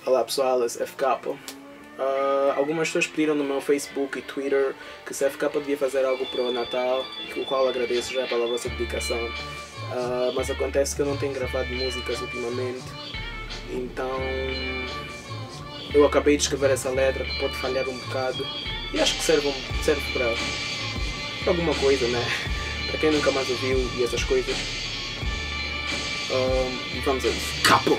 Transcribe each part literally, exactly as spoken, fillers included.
Olá pessoal, esse é F K. Uh, algumas pessoas pediram no meu Facebook e Twitter que se F K devia fazer algo para o Natal, o qual agradeço já pela vossa dedicação. Uh, mas acontece que eu não tenho gravado músicas ultimamente, então eu acabei de escrever essa letra que pode falhar um bocado e acho que serve, serve para, para alguma coisa, né? Para quem nunca mais ouviu e essas coisas. Uh, e vamos a isso. Capo!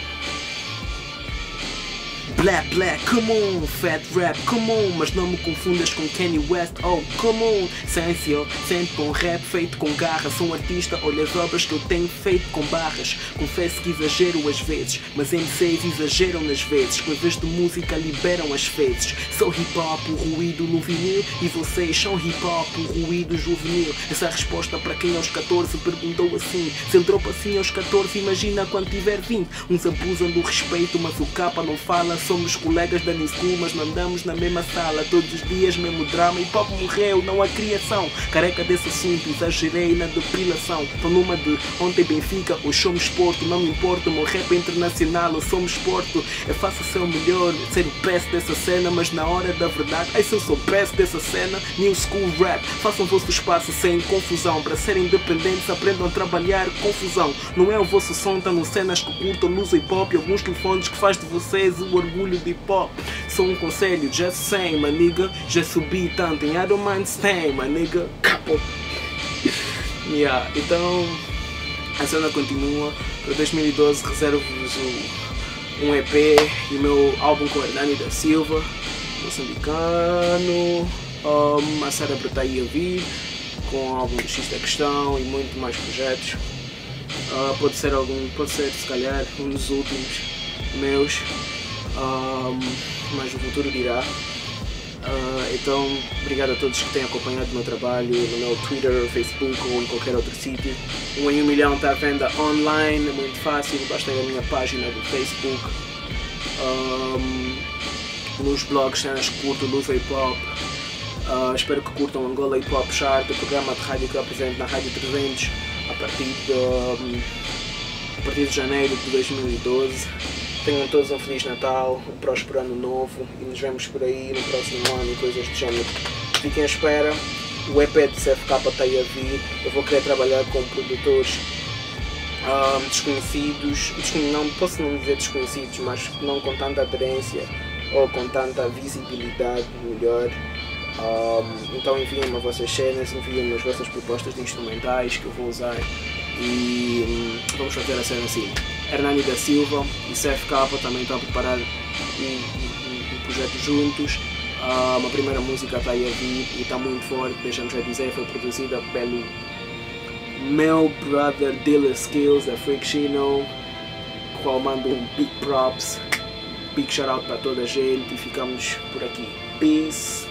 Black, black, come on, fat rap, come on, mas não me confundas com Kanye West, oh, come on. Sensio, sente bom rap feito com garra, sou um artista, olha as obras que eu tenho feito com barras. Confesso que exagero às vezes, mas M Cs exageram nas vezes, que em vez de música liberam as fezes. Sou hip hop, o ruído no vinil, e vocês são hip hop, o ruído juvenil. Essa é a resposta para quem aos catorze perguntou assim. Se ele dropa assim aos catorze, imagina quando tiver vinte. Uns abusam do respeito, mas o capa não fala. Somos colegas da New School, mas não andamos na mesma sala. Todos os dias mesmo drama, e pop morreu, não há criação. Careca desse assunto, exagerei na depilação. Tô numa de ontem Benfica, hoje somos Porto. Não me importa, o meu rap é internacional, ou somos Porto. É fácil ser o melhor, ser o best dessa cena, mas na hora da verdade, ai se eu sou best dessa cena, New School Rap. Façam o vosso espaço sem confusão, para serem independentes aprendam a trabalhar confusão. Não é o vosso som, tá no cenas que curtam luz hip hop e alguns telefones que faz de vocês o orgulho de hip hop. Sou um conselho, just saying, my nigga. Já subi tanto em I don't mind staying, my nigga. Capo. Yeah, então a cena continua. Para dois mil e doze reservo-vos um, um E P e o meu álbum com Hernani da Silva, moçambicano. Um, a Cérebro está aí a vir com o álbum do X da Questão e muito mais projetos. Uh, pode ser algum, pode ser se calhar um dos últimos meus. Um, mas o futuro dirá. Uh, então, obrigado a todos que têm acompanhado o meu trabalho no meu Twitter, Facebook ou em qualquer outro sítio. Um em um milhão está à venda online, é muito fácil, basta ir à minha página do Facebook. Um, nos blogs, cenas que curto, Luz Hip Hop. Uh, espero que curtam Angola Hip Hop Chart, o programa de rádio que eu apresento na Rádio trezentos a partir de, um, a partir de janeiro de dois mil e doze. Tenham todos um Feliz Natal, um próspero Ano Novo e nos vemos por aí no próximo ano e coisas do género. Fiquem à espera, o E P de C F K está aí a vir, eu vou querer trabalhar com produtores um, desconhecidos, não posso não dizer desconhecidos, mas não com tanta aderência ou com tanta visibilidade melhor. Um, então enviem-me as vossas cenas, enviem-me as vossas propostas de instrumentais que eu vou usar e um, vamos fazer a cena assim. Hernani da Silva e C F K também estão a preparar um, um, um projeto juntos. Um, a primeira música está aí a vir e está muito forte, deixa-me já dizer, foi produzida pelo meu brother Dilla Skills, da Frictional, qual mando um big props, big shout out para toda a gente e ficamos por aqui. Peace!